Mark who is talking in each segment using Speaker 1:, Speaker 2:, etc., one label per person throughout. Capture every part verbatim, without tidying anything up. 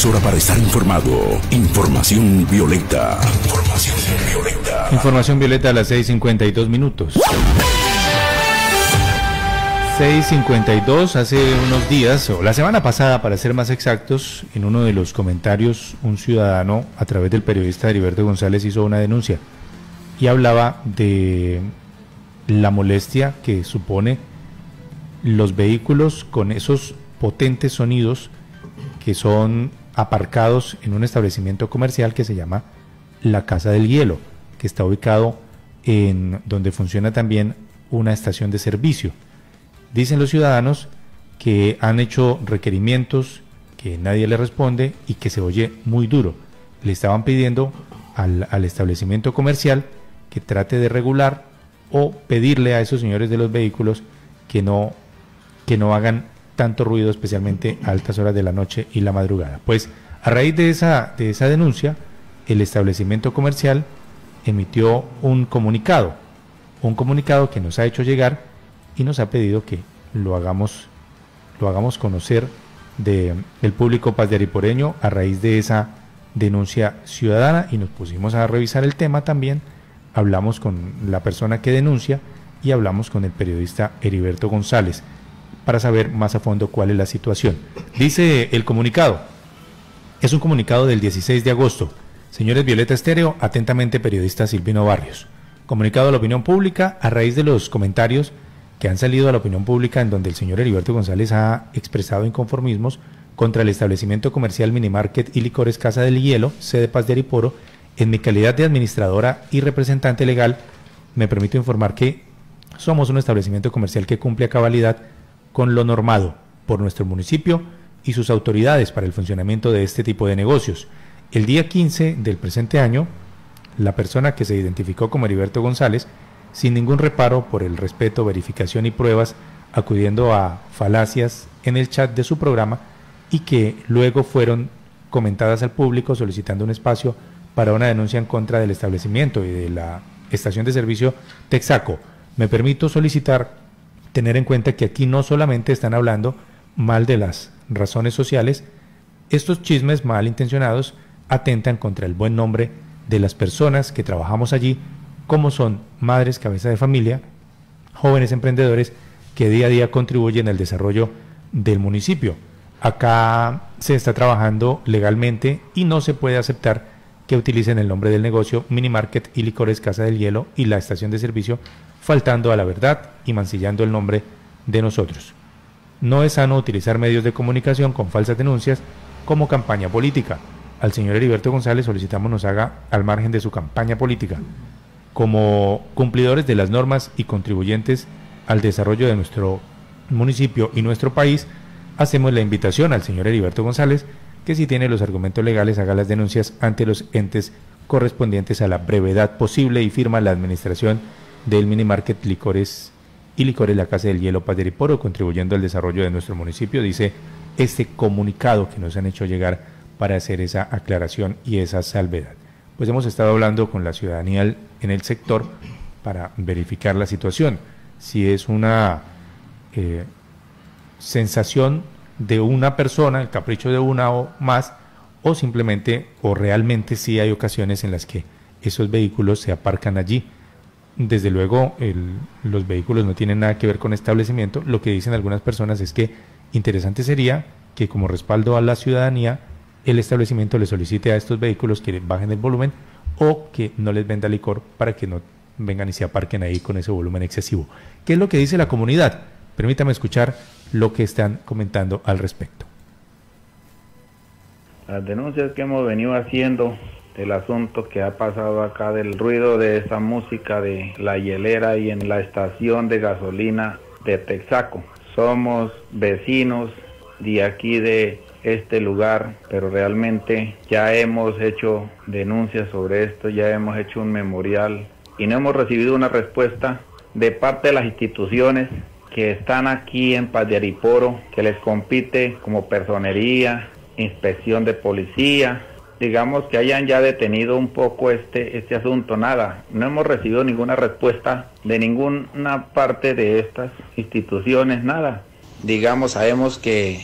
Speaker 1: Es hora para estar informado. Información violeta. Información violeta.
Speaker 2: Información violeta a las seis cincuenta y dos minutos. seis cincuenta y dos, hace unos días, o la semana pasada para ser más exactos, en uno de los comentarios un ciudadano a través del periodista Heriberto González hizo una denuncia y hablaba de la molestia que supone los vehículos con esos potentes sonidos que son aparcados en un establecimiento comercial que se llama La Casa del Hielo, que está ubicado en donde funciona también una estación de servicio. Dicen los ciudadanos que han hecho requerimientos, que nadie le responde y que se oye muy duro. Le estaban pidiendo al, al establecimiento comercial que trate de regular o pedirle a esos señores de los vehículos que no, que no hagan tanto ruido, especialmente a altas horas de la noche y la madrugada. Pues a raíz de esa, de esa denuncia, el establecimiento comercial emitió un comunicado, un comunicado que nos ha hecho llegar y nos ha pedido que lo hagamos, lo hagamos conocer de, del público pazdariporeño a raíz de esa denuncia ciudadana, y nos pusimos a revisar el tema también. Hablamos con la persona que denuncia y hablamos con el periodista Heriberto González para saber más a fondo cuál es la situación. Dice el comunicado, es un comunicado del dieciséis de agosto. Señores Violeta Estéreo, atentamente periodista Silvino Barrios. Comunicado a la opinión pública a raíz de los comentarios que han salido a la opinión pública en donde el señor Heriberto González ha expresado inconformismos contra el establecimiento comercial Minimarket y Licores Casa del Hielo, sede Paz de Ariporo. En mi calidad de administradora y representante legal, me permito informar que somos un establecimiento comercial que cumple a cabalidad con lo normado por nuestro municipio y sus autoridades para el funcionamiento de este tipo de negocios. El día quince del presente año, la persona que se identificó como Heriberto González, sin ningún reparo por el respeto, verificación y pruebas, acudiendo a falacias en el chat de su programa y que luego fueron comentadas al público solicitando un espacio para una denuncia en contra del establecimiento y de la estación de servicio Texaco. Me permito solicitar tener en cuenta que aquí no solamente están hablando mal de las razones sociales, estos chismes malintencionados atentan contra el buen nombre de las personas que trabajamos allí, como son madres, cabeza de familia, jóvenes emprendedores que día a día contribuyen al desarrollo del municipio. Acá se está trabajando legalmente y no se puede aceptar que utilicen el nombre del negocio Minimarket y Licores Casa del Hielo y la estación de servicio, faltando a la verdad y mancillando el nombre de nosotros. No es sano utilizar medios de comunicación con falsas denuncias como campaña política. Al señor Heriberto González solicitamos nos haga al margen de su campaña política. Como cumplidores de las normas y contribuyentes al desarrollo de nuestro municipio y nuestro país, hacemos la invitación al señor Heriberto González que si tiene los argumentos legales haga las denuncias ante los entes correspondientes a la brevedad posible y firma la administración del Minimarket Licores y Licores La Casa del Hielo Paz de Ariporo, contribuyendo al desarrollo de nuestro municipio, dice este comunicado que nos han hecho llegar para hacer esa aclaración y esa salvedad. Pues hemos estado hablando con la ciudadanía en el sector para verificar la situación, si es una eh, sensación de una persona, el capricho de una o más, o simplemente o realmente sí hay ocasiones en las que esos vehículos se aparcan allí. Desde luego el, los vehículos no tienen nada que ver con establecimiento. Lo que dicen algunas personas es que interesante sería que como respaldo a la ciudadanía el establecimiento le solicite a estos vehículos que bajen el volumen o que no les venda licor para que no vengan y se aparquen ahí con ese volumen excesivo. ¿Qué es lo que dice la comunidad? Permítame escuchar lo que están comentando al respecto.
Speaker 3: Las denuncias que hemos venido haciendo del asunto que ha pasado acá del ruido de esa música de la hielera y en la estación de gasolina de Texaco. Somos vecinos de aquí de este lugar, pero realmente ya hemos hecho denuncias sobre esto, ya hemos hecho un memorial y no hemos recibido una respuesta de parte de las instituciones que están aquí en Paz de Ariporo, que les compite como personería, inspección de policía, digamos que hayan ya detenido un poco este, este asunto. Nada, no hemos recibido ninguna respuesta de ninguna parte de estas instituciones, nada. Digamos, sabemos que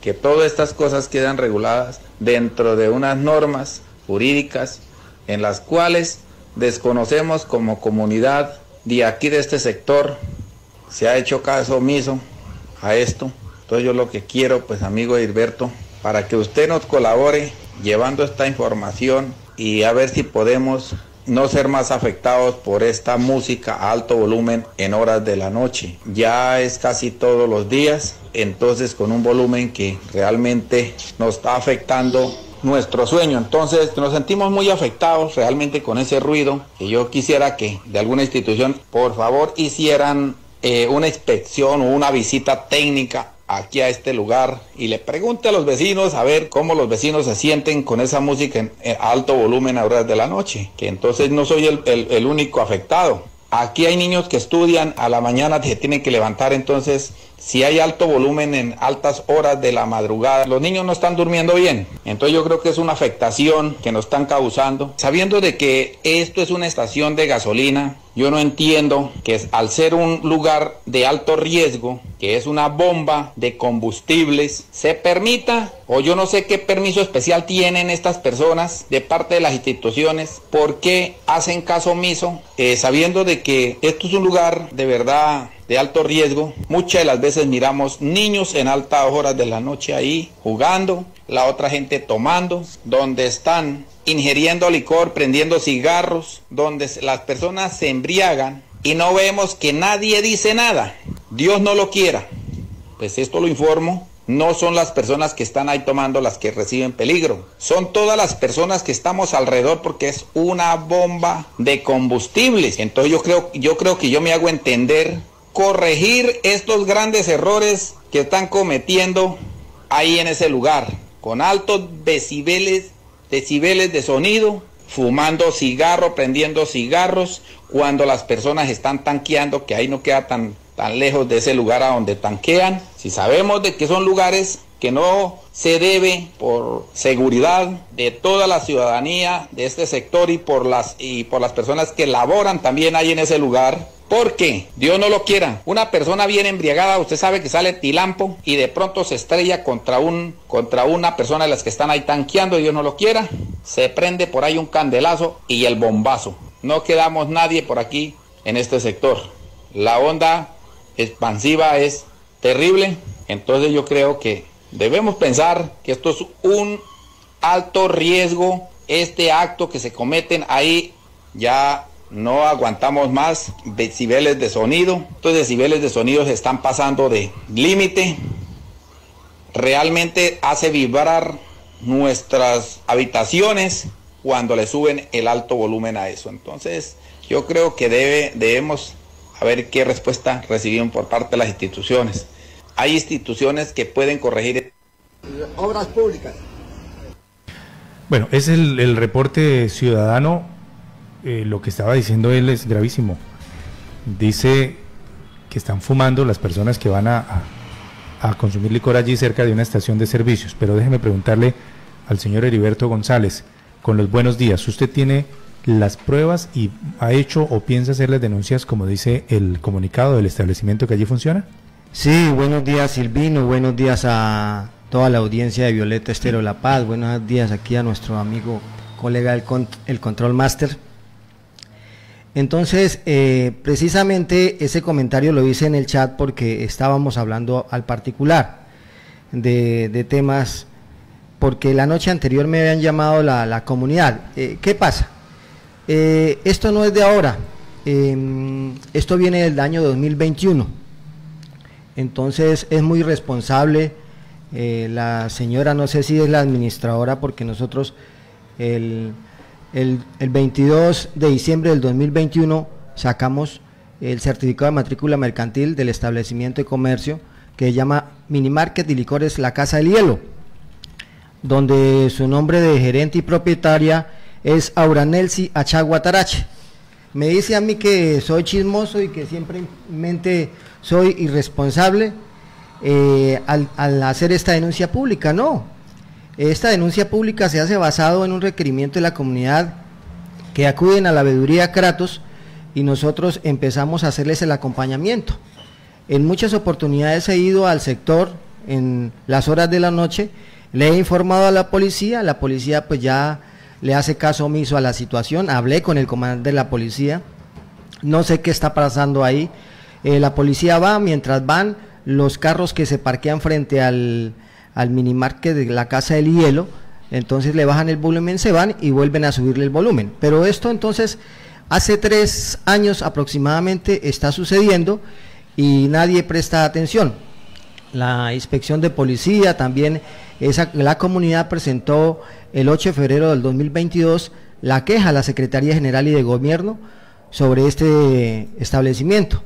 Speaker 3: que todas estas cosas quedan reguladas dentro de unas normas jurídicas en las cuales desconocemos como comunidad de aquí de este sector. Se ha hecho caso omiso a esto. Entonces yo lo que quiero, pues amigo Heriberto, para que usted nos colabore llevando esta información y a ver si podemos no ser más afectados por esta música a alto volumen en horas de la noche. Ya es casi todos los días, entonces con un volumen que realmente nos está afectando nuestro sueño. Entonces nos sentimos muy afectados realmente con ese ruido, que yo quisiera que de alguna institución por favor hicieran eh, una inspección o una visita técnica aquí a este lugar y le pregunte a los vecinos a ver cómo los vecinos se sienten con esa música en, en alto volumen a horas de la noche, que entonces no soy el, el, el único afectado. Aquí hay niños que estudian, a la mañana se tienen que levantar, entonces si hay alto volumen en altas horas de la madrugada, los niños no están durmiendo bien. Entonces yo creo que es una afectación que nos están causando. Sabiendo de que esto es una estación de gasolina, yo no entiendo que es, al ser un lugar de alto riesgo, que es una bomba de combustibles, se permita, o yo no sé qué permiso especial tienen estas personas de parte de las instituciones, por qué hacen caso omiso, eh, sabiendo de que esto es un lugar de verdad de alto riesgo. Muchas de las veces miramos niños en altas horas de la noche ahí jugando, la otra gente tomando, donde están ingiriendo licor, prendiendo cigarros, donde las personas se embriagan y no vemos que nadie dice nada. Dios no lo quiera. Pues esto lo informo. No son las personas que están ahí tomando las que reciben peligro. Son todas las personas que estamos alrededor porque es una bomba de combustibles. Entonces yo creo, yo creo que yo me hago entender. Corregir estos grandes errores que están cometiendo ahí en ese lugar, con altos decibeles, decibeles de sonido, fumando cigarro, prendiendo cigarros, cuando las personas están tanqueando, que ahí no queda tan, tan lejos de ese lugar a donde tanquean. Si sabemos de que son lugares que no se debe por seguridad de toda la ciudadanía de este sector y por las, y por las personas que laboran también ahí en ese lugar, porque Dios no lo quiera, una persona bien embriagada, usted sabe que sale tilampo y de pronto se estrella contra un contra una persona de las que están ahí tanqueando, Dios no lo quiera, se prende por ahí un candelazo y el bombazo. No quedamos nadie por aquí en este sector. La onda expansiva es terrible, entonces yo creo que debemos pensar que esto es un alto riesgo, este acto que se cometen ahí. Ya no aguantamos más decibeles de sonido. Estos decibeles de sonido se están pasando de límite. Realmente hace vibrar nuestras habitaciones cuando le suben el alto volumen a eso. Entonces yo creo que debe, debemos a ver qué respuesta recibimos por parte de las instituciones. Hay instituciones que pueden corregir.
Speaker 4: Obras públicas.
Speaker 2: Bueno, es el, el reporte ciudadano. Eh, lo que estaba diciendo él es gravísimo. Dice que están fumando las personas que van a, a, a consumir licor allí cerca de una estación de servicios. Pero déjeme preguntarle al señor Heriberto González, con los buenos días, ¿usted tiene las pruebas y ha hecho o piensa hacer las denuncias como dice el comunicado del establecimiento que allí funciona?
Speaker 5: Sí, buenos días Silvino, buenos días a toda la audiencia de Violeta Estéreo La Paz, buenos días aquí a nuestro amigo, colega el, cont el Control Master. Entonces, eh, precisamente ese comentario lo hice en el chat porque estábamos hablando al particular de, de temas, porque la noche anterior me habían llamado la, la comunidad. Eh, ¿Qué pasa? Eh, esto no es de ahora, eh, esto viene del año dos mil veintiuno, entonces es muy responsable eh, la señora, no sé si es la administradora, porque nosotros el... El, el veintidós de diciembre del dos mil veintiuno sacamos el certificado de matrícula mercantil del establecimiento de comercio que se llama Minimarket y Licores La Casa del Hielo, donde su nombre de gerente y propietaria es Auranelsi Achaguatarache. Me dice a mí que soy chismoso y que simplemente soy irresponsable eh, al, al hacer esta denuncia pública. No. Esta denuncia pública se hace basado en un requerimiento de la comunidad que acuden a la veeduría Kratos y nosotros empezamos a hacerles el acompañamiento. En muchas oportunidades he ido al sector en las horas de la noche, le he informado a la policía, la policía pues ya le hace caso omiso a la situación, hablé con el comandante de la policía, no sé qué está pasando ahí, eh, la policía va, mientras van los carros que se parquean frente al, al minimarket de la Casa del Hielo, entonces le bajan el volumen, se van y vuelven a subirle el volumen, pero esto entonces hace tres años aproximadamente está sucediendo y nadie presta atención. La inspección de policía también, esa, la comunidad presentó el ocho de febrero del dos mil veintidós la queja a la Secretaría General y de Gobierno sobre este establecimiento.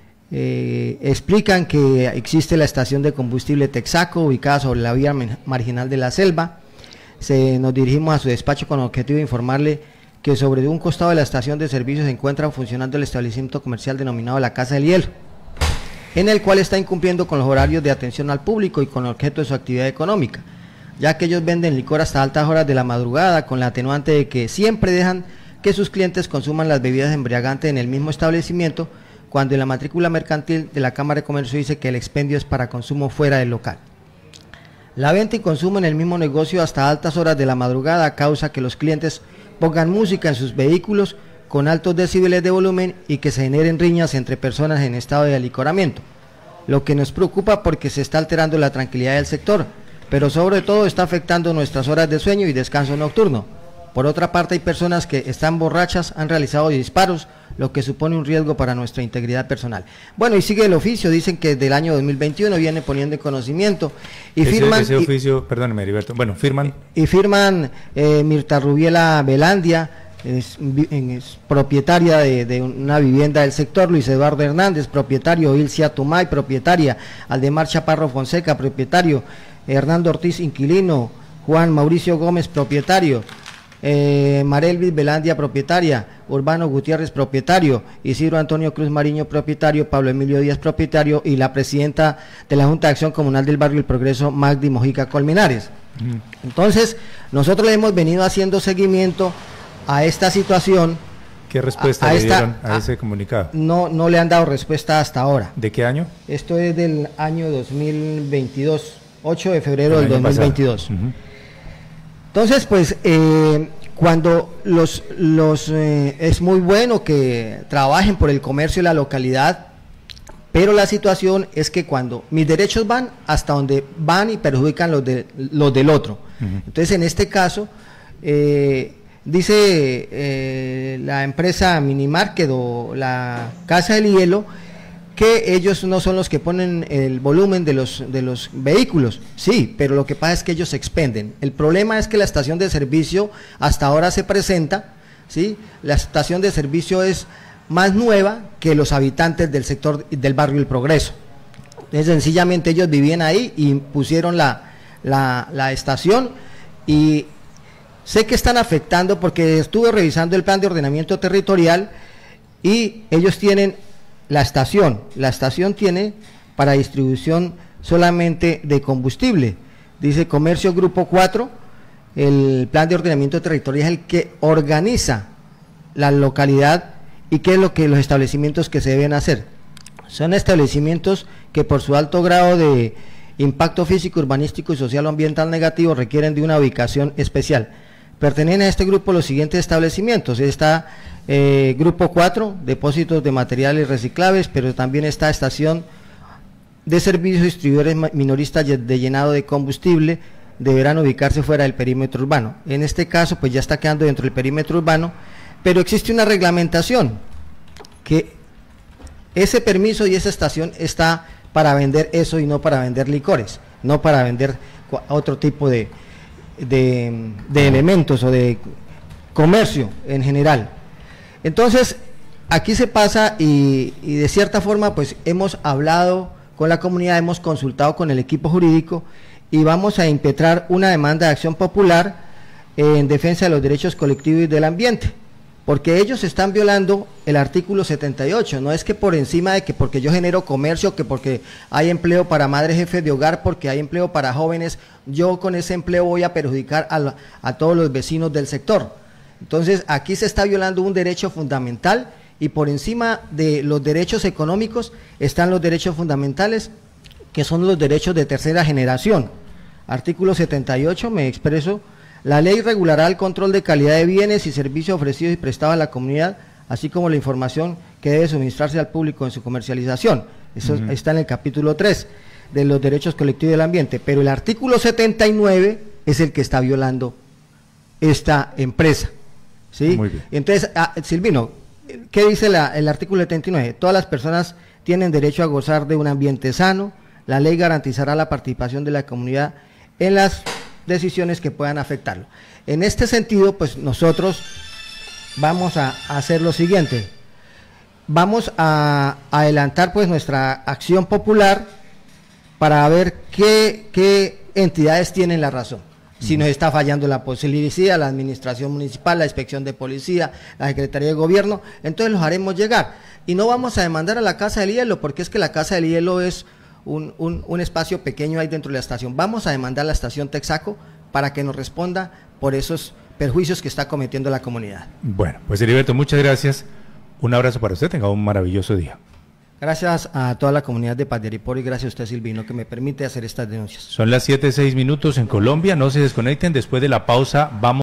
Speaker 5: Eh, explican que existe la estación de combustible Texaco ubicada sobre la vía marginal de la Selva. Se, nos dirigimos a su despacho con el objetivo de informarle que sobre un costado de la estación de servicio se encuentra funcionando el establecimiento comercial denominado La Casa del Hielo, en el cual está incumpliendo con los horarios de atención al público y con el objeto de su actividad económica, ya que ellos venden licor hasta altas horas de la madrugada, con la atenuante de que siempre dejan que sus clientes consuman las bebidas embriagantes en el mismo establecimiento, cuando en la matrícula mercantil de la Cámara de Comercio dice que el expendio es para consumo fuera del local. La venta y consumo en el mismo negocio hasta altas horas de la madrugada causa que los clientes pongan música en sus vehículos con altos decibeles de volumen y que se generen riñas entre personas en estado de alicoramiento, lo que nos preocupa porque se está alterando la tranquilidad del sector, pero sobre todo está afectando nuestras horas de sueño y descanso nocturno. Por otra parte, hay personas que están borrachas, han realizado disparos, lo que supone un riesgo para nuestra integridad personal. Bueno, y sigue el oficio, dicen que del año dos mil veintiuno viene poniendo en conocimiento y
Speaker 2: ese,
Speaker 5: firman...
Speaker 2: Ese
Speaker 5: y,
Speaker 2: oficio, perdóneme Heriberto, bueno, firman...
Speaker 5: Y firman eh, Mirta Rubiela Velandia, es, es propietaria de, de una vivienda del sector, Luis Eduardo Hernández, propietario, Ilcia Tumay, propietaria, Aldemar Chaparro Fonseca, propietario, Hernando Ortiz, inquilino, Juan Mauricio Gómez, propietario, Eh, Marelvis Velandia, propietaria, Urbano Gutiérrez, propietario, Isidro Antonio Cruz Mariño, propietario, Pablo Emilio Díaz, propietario, y la presidenta de la Junta de Acción Comunal del Barrio El Progreso, Magdi Mojica Colmenares. Mm. Entonces, nosotros le hemos venido haciendo seguimiento a esta situación.
Speaker 2: ¿Qué respuesta
Speaker 5: a, a
Speaker 2: le
Speaker 5: esta,
Speaker 2: dieron a, a ese comunicado?
Speaker 5: No, no le han dado respuesta hasta ahora.
Speaker 2: ¿De qué año?
Speaker 5: Esto es del año dos mil veintidós, ocho de febrero del dos mil veintidós. Uh-huh. Entonces, pues, eh, cuando los, los eh, es muy bueno que trabajen por el comercio de la localidad, pero la situación es que cuando mis derechos van hasta donde van y perjudican los, de, los del otro. Uh-huh. Entonces, en este caso, eh, dice eh, la empresa Minimarket o la Casa del Hielo, que ellos no son los que ponen el volumen de los de los vehículos, sí, pero lo que pasa es que ellos expenden. El problema es que la estación de servicio hasta ahora se presenta, sí, la estación de servicio es más nueva que los habitantes del sector del barrio El Progreso. Entonces, sencillamente ellos vivían ahí y pusieron la, la, la estación, y sé que están afectando porque estuve revisando el plan de ordenamiento territorial y ellos tienen la estación, la estación tiene para distribución solamente de combustible, dice Comercio Grupo cuatro, el plan de ordenamiento territorial es el que organiza la localidad y qué es lo que los establecimientos que se deben hacer. Son establecimientos que por su alto grado de impacto físico, urbanístico y social o ambiental negativo requieren de una ubicación especial. Pertenecen a este grupo los siguientes establecimientos: está eh, Grupo cuatro, depósitos de materiales reciclables, pero también está estación de servicios distribuidores minoristas de llenado de combustible, deberán ubicarse fuera del perímetro urbano. En este caso, pues ya está quedando dentro del perímetro urbano, pero existe una reglamentación que ese permiso y esa estación está para vender eso y no para vender licores, no para vender otro tipo de De, de elementos o de comercio en general. Entonces, aquí se pasa y, y de cierta forma pues hemos hablado con la comunidad, hemos consultado con el equipo jurídico y vamos a impetrar una demanda de acción popular en defensa de los derechos colectivos y del ambiente, porque ellos están violando el artículo setenta y ocho, no es que por encima de que porque yo genero comercio, que porque hay empleo para madres jefes de hogar, porque hay empleo para jóvenes, yo con ese empleo voy a perjudicar a, la, a todos los vecinos del sector. Entonces aquí se está violando un derecho fundamental y por encima de los derechos económicos están los derechos fundamentales que son los derechos de tercera generación. Artículo setenta y ocho, me expreso, la ley regulará el control de calidad de bienes y servicios ofrecidos y prestados a la comunidad, así como la información que debe suministrarse al público en su comercialización. Eso uh-huh. está en el capítulo tres de los derechos colectivos del ambiente, pero el artículo setenta y nueve es el que está violando esta empresa, ¿sí?
Speaker 2: Muy bien.
Speaker 5: Entonces, ah, Silvino, ¿qué dice la, el artículo setenta y nueve? Todas las personas tienen derecho a gozar de un ambiente sano, la ley garantizará la participación de la comunidad en las decisiones que puedan afectarlo. En este sentido, pues nosotros vamos a, a hacer lo siguiente, vamos a, a adelantar pues nuestra acción popular para ver qué, qué entidades tienen la razón. Si nos está fallando la policía, la administración municipal, la inspección de policía, la Secretaría de Gobierno, entonces los haremos llegar. Y no vamos a demandar a la Casa del Hielo, porque es que la Casa del Hielo es un, un, un espacio pequeño ahí dentro de la estación. Vamos a demandar a la estación Texaco para que nos responda por esos perjuicios que está cometiendo la comunidad.
Speaker 2: Bueno, pues Heriberto, muchas gracias. Un abrazo para usted, tenga un maravilloso día.
Speaker 5: Gracias a toda la comunidad de Paz de Aripora y gracias a usted, Silvino, que me permite hacer estas denuncias.
Speaker 2: Son las siete seis minutos en Colombia, no se desconecten, después de la pausa vamos